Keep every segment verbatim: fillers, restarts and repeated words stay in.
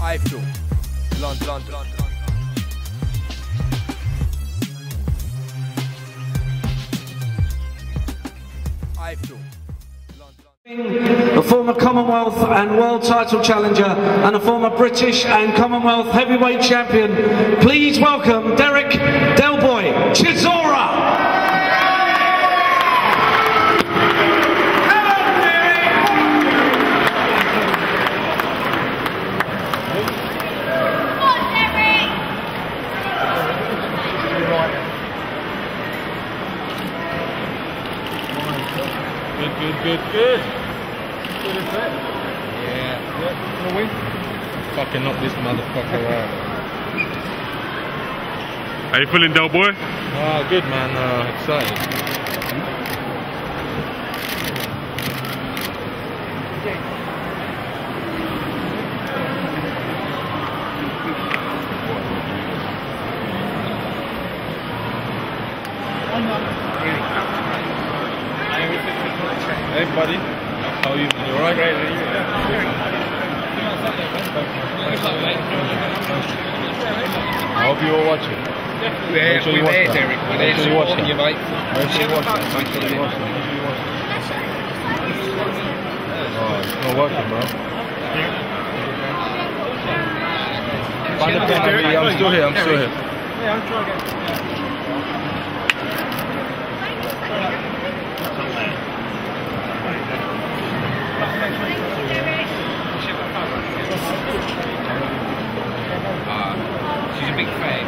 iFILM, London, London, London. iFILM. A former Commonwealth and World title challenger and a former British and Commonwealth heavyweight champion. Please welcome Derek Delboy Chisora. Good, good, good, good. Good effect. Yeah. Yeah, gonna win. Fucking knock this motherfucker out. How you feeling, Del boy? Ah, good man. Uh, excited. Hey buddy, how are you? You alright? Great, are you? I hope you were watching. We're, sure we're watch there, that. Derek. We're there Make sure you watch supporting that. you, mate. Make sure you watch that. Make sure you watch that. Make sure you watch that. Oh, it's not working, bro. Find the pen, I'm still here, I'm still here. Yeah, I'm trying again. She's a big fan.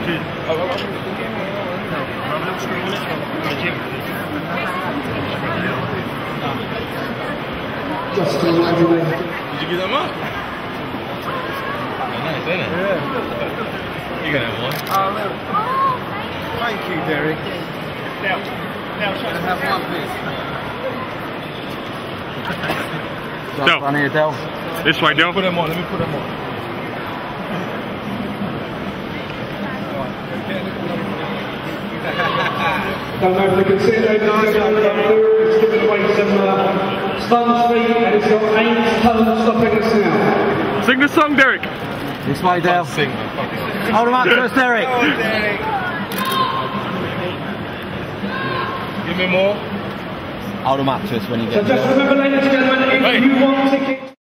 Just to remind you, Did you give them up? Oh, nice, isn't it? Yeah. You can have one. Oh, look. Thank you, Derek. Now, now, try to have one, please. Del. One here, Del. This way, Del. Put them on, let me put them on. don't know if you can see it, ladies and gentlemen, it's giving away some uh, sponge feet and it's got eight tons stopping us now. Sing the song, Derek. This way, Del. Sing, man. Hold him up to us, Derek. Oh, Derek. Give me more. Hold him up to us when you So get just remember, ladies and gentlemen, if Hey. you want tickets.